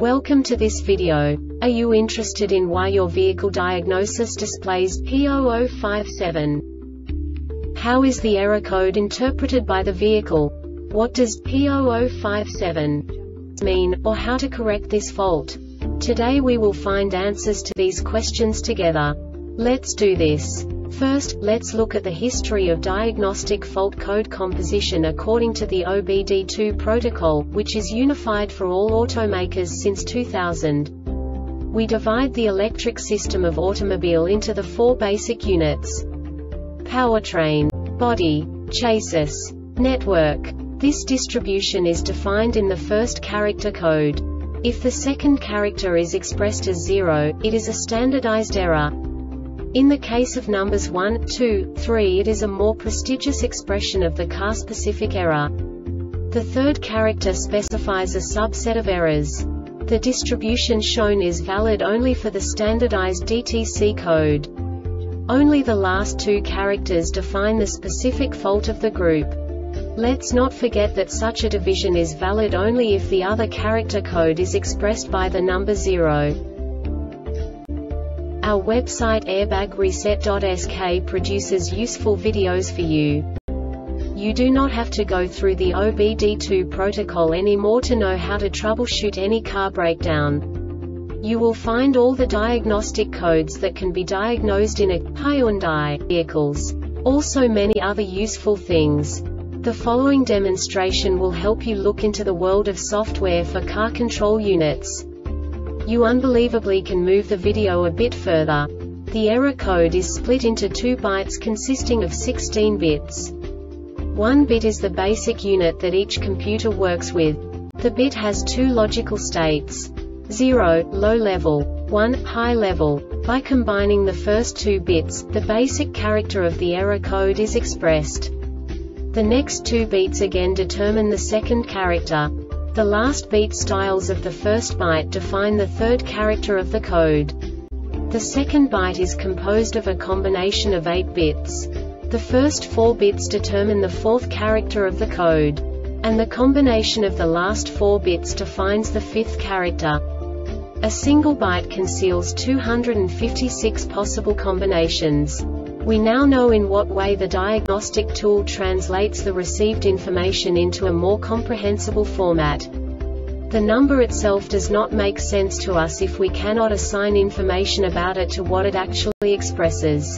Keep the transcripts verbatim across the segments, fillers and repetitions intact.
Welcome to this video. Are you interested in why your vehicle diagnosis displays P zero zero five seven? How is the error code interpreted by the vehicle? What does P zero zero five seven mean, or how to correct this fault? Today we will find answers to these questions together. Let's do this. First, let's look at the history of diagnostic fault code composition according to the O B D two protocol, which is unified for all automakers since two thousand. We divide the electric system of automobile into the four basic units: powertrain, body, chassis, network. This distribution is defined in the first character code. If the second character is expressed as zero, it is a standardized error. In the case of numbers one, two, three, it is a more prestigious expression of the car-specific error. The third character specifies a subset of errors. The distribution shown is valid only for the standardized D T C code. Only the last two characters define the specific fault of the group. Let's not forget that such a division is valid only if the other character code is expressed by the number zero. Our website airbag reset dot S K produces useful videos for you. You do not have to go through the O B D two protocol anymore to know how to troubleshoot any car breakdown. You will find all the diagnostic codes that can be diagnosed in a Hyundai vehicles. Also many other useful things. The following demonstration will help you look into the world of software for car control units. You unbelievably can move the video a bit further. The error code is split into two bytes consisting of sixteen bits. One bit is the basic unit that each computer works with. The bit has two logical states: zero, low level, one, high level. By combining the first two bits, the basic character of the error code is expressed. The next two bits again determine the second character. The last beat styles of the first byte define the third character of the code. The second byte is composed of a combination of eight bits. The first four bits determine the fourth character of the code. And the combination of the last four bits defines the fifth character. A single byte conceals two hundred fifty-six possible combinations. We now know in what way the diagnostic tool translates the received information into a more comprehensible format. The number itself does not make sense to us if we cannot assign information about it to what it actually expresses.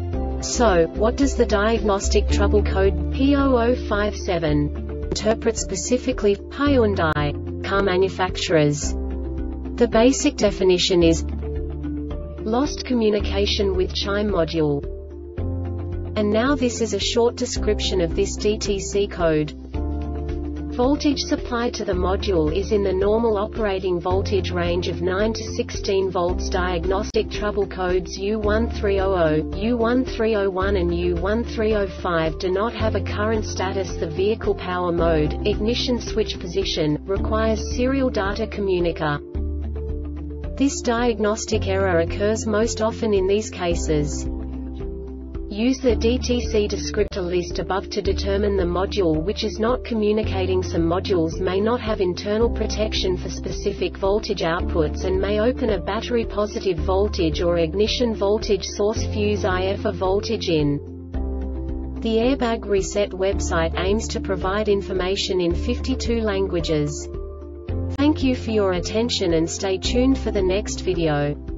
So, what does the diagnostic trouble code P zero zero five seven interpret specifically for Hyundai car manufacturers? The basic definition is lost communication with chime module. And now this is a short description of this D T C code. Voltage supplied to the module is in the normal operating voltage range of nine to sixteen volts. Diagnostic trouble codes U one three zero zero, U one three zero one and U one three zero five do not have a current status. The vehicle power mode, ignition switch position, requires serial data communicator. This diagnostic error occurs most often in these cases. Use the D T C descriptor list above to determine the module which is not communicating. Some modules may not have internal protection for specific voltage outputs and may open a battery positive voltage or ignition voltage source fuse if a voltage in. The Airbag Reset website aims to provide information in fifty-two languages. Thank you for your attention and stay tuned for the next video.